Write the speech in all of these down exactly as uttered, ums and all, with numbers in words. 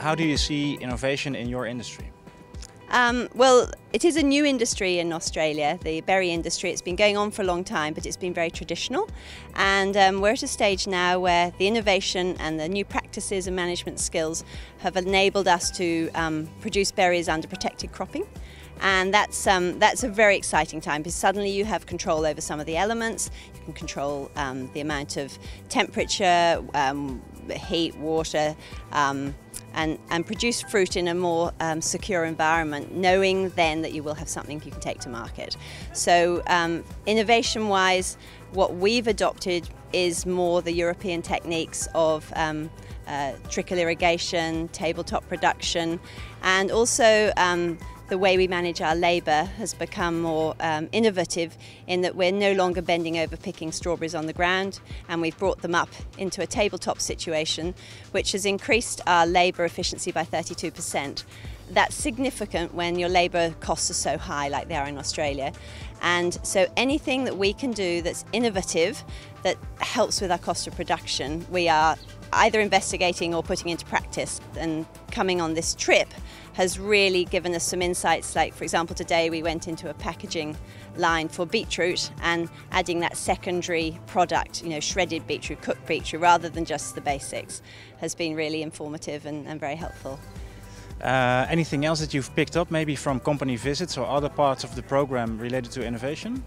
how do you see innovation in your industry? Um, well, it is a new industry in Australia, the berry industry. It's been going on for a long time, but it's been very traditional. And um, we're at a stage now where the innovation and the new practices and management skills have enabled us to um, produce berries under protected cropping. And that's, um, that's a very exciting time, because suddenly you have control over some of the elements. You can control um, the amount of temperature, um, heat, water, um, and, and produce fruit in a more um, secure environment, knowing then that you will have something you can take to market. So um, innovation-wise, what we've adopted is more the European techniques of um, uh, trickle irrigation, tabletop production, and also um, the way we manage our labour has become more um, innovative, in that we're no longer bending over picking strawberries on the ground, and we've brought them up into a tabletop situation, which has increased our labour efficiency by thirty-two percent. That's significant when your labour costs are so high like they are in Australia. And so anything that we can do that's innovative, that helps with our cost of production, we are either investigating or putting into practice. And coming on this trip has really given us some insights. Like, for example, today we went into a packaging line for beetroot, and adding that secondary product, you know, shredded beetroot, cooked beetroot, rather than just the basics, has been really informative and, and very helpful. Uh, anything else that you've picked up, maybe from company visits or other parts of the program related to innovation?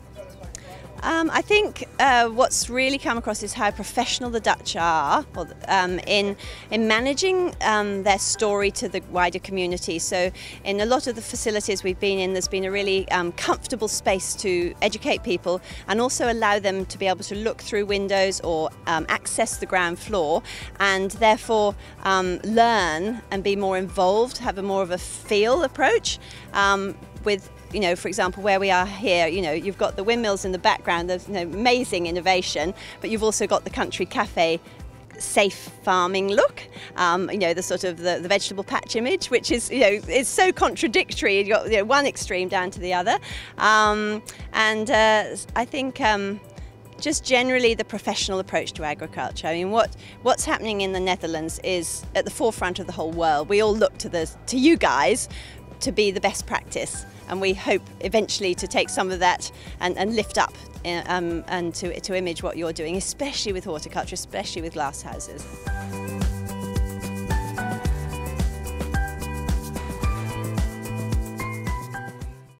Um, I think uh, what's really come across is how professional the Dutch are or, um, in, in managing um, their story to the wider community. So in a lot of the facilities we've been in, there's been a really um, comfortable space to educate people, and also allow them to be able to look through windows or um, access the ground floor, and therefore um, learn and be more involved, have a more of a feel approach um, with, you know, for example, where we are here, you know, you've got the windmills in the background, there's, you know, amazing innovation, but you've also got the country cafe safe farming look, um, you know, the sort of the, the vegetable patch image, which is, you know, is so contradictory. You've got, you know, one extreme down to the other. Um, and uh, I think um, just generally the professional approach to agriculture. I mean, what what's happening in the Netherlands is at the forefront of the whole world. We all look to the to you guys to be the best practice, and we hope eventually to take some of that and, and lift up um, and to, to image what you're doing, especially with horticulture, especially with glass houses.